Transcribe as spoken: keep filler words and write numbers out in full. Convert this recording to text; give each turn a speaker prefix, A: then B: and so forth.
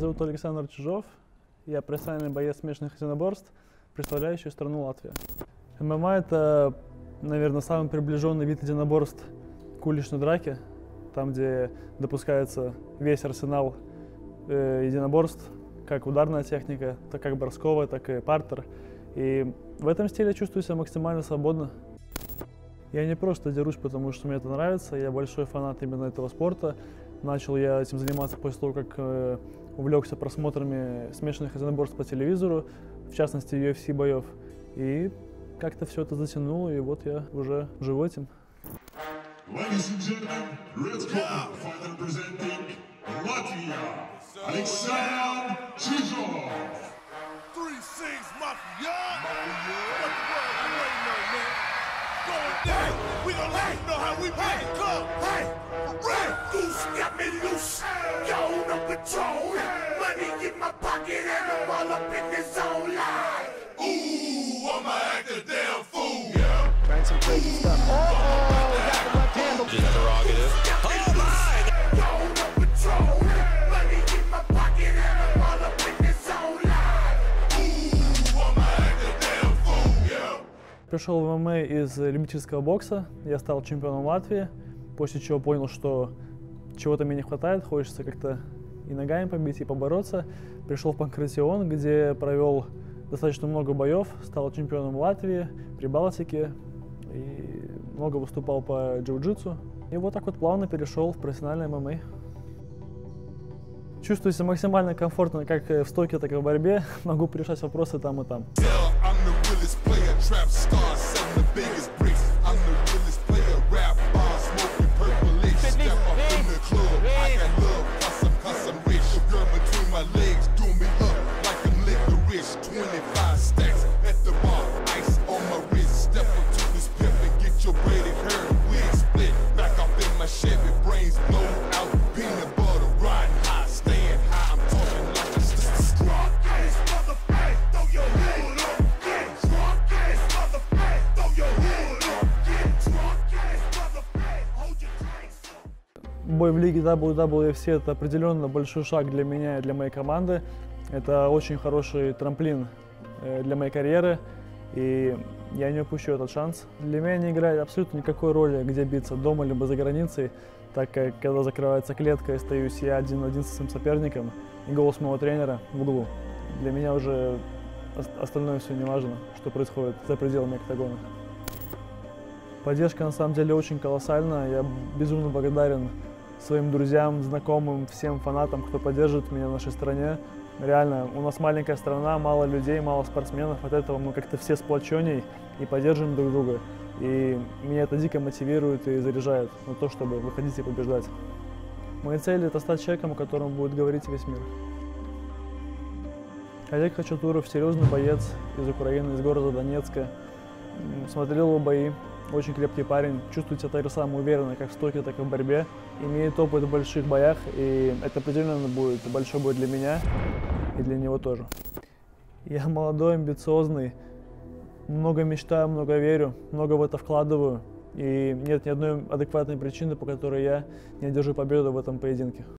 A: зовут Александр Чижов. Я профессиональный боец смешанных единоборств, представляющий страну Латвия. ММА – это, наверное, самый приближенный вид единоборств к уличной драке, там, где допускается весь арсенал э, единоборств, как ударная техника, так как бросковая, так и партер. И в этом стиле я чувствую себя максимально свободно. Я не просто дерусь, потому что мне это нравится, я большой фанат именно этого спорта. Начал я этим заниматься после того, как э, увлекся просмотрами смешанных единоборств по телевизору, в частности ю эф си боев. И как-то все это затянуло, и вот я уже живу этим.
B: Ladies and gentlemen, let's go. Fighter presenting Latvia, Alexandr Chizhov.
C: three six Mafia. Mafia. What the world you waiting on, man? Going down. We gon' let you know how we make it come. Hey, Red Goose got me loose. Yo, no control. Money in my pocket and I'm all up in this zone line. Ooh, I'ma act a damn fool. Yeah.
A: Trying some crazy stuff.
D: Just prerogative. Oh my!
C: Yo, no control. Money in my pocket and I'm all up in this zone line. Ooh, I'ma act a damn fool. Yeah.
A: Пришел в ММА из любительского бокса, я стал чемпионом Латвии, после чего понял, что чего-то мне не хватает, хочется как-то и ногами побить, и побороться. Пришел в Панкратион, где провел достаточно много боев, стал чемпионом Латвии, Прибалтики, и много выступал по джиу-джитсу. И вот так вот плавно перешел в профессиональное ММА. Чувствую себя максимально комфортно как в стойке, так и в борьбе. Могу решать вопросы там и там.
C: I'm the realest player, trap star, selling the biggest bricks. I'm the realest player, rap bar, smoking purple leaf. Step up in the club, I got love, cause I'm, cause I'm rich. The girl between my legs, do me up like I'm licorice. twenty-five stacks at the bar, ice on my wrist. Step up to this pimp and get your braided hair, wig split. Back off in my Chevy, brains blow out, peanut butter, riding high, staying high. I'm talking like a strong ass motherfucker, throw your hood up, get drunk ass motherfucker, throw your hood up, get drunk ass motherfucker, hold your drinks up.
A: Бой в лиге дабл ю дабл ю эф си – это определенно большой шаг для меня и для моей команды. Это очень хороший трамплин для моей карьеры, и я не упущу этот шанс. Для меня не играет абсолютно никакой роли, где биться, дома либо за границей, так как когда закрывается клетка, остаюсь я один на один со своим соперником, и голос моего тренера в углу. Для меня уже остальное все не важно, что происходит за пределами октагона. Поддержка на самом деле очень колоссальная. Я безумно благодарен своим друзьям, знакомым, всем фанатам, кто поддерживает меня в нашей стране. Реально, у нас маленькая страна, мало людей, мало спортсменов. От этого мы как-то все сплоченней и поддерживаем друг друга. И меня это дико мотивирует и заряжает на то, чтобы выходить и побеждать. Моя цель – это стать человеком, о котором будет говорить весь мир. Олег Хачатуров – серьезный боец из Украины, из города Донецка. Смотрел его бои. Очень крепкий парень, чувствует себя так же самое уверенно, как в стойке, так и в борьбе. Имеет опыт в больших боях, и это определенно будет большой бой для меня и для него тоже. Я молодой, амбициозный, много мечтаю, много верю, много в это вкладываю. И нет ни одной адекватной причины, по которой я не одержу победу в этом поединке.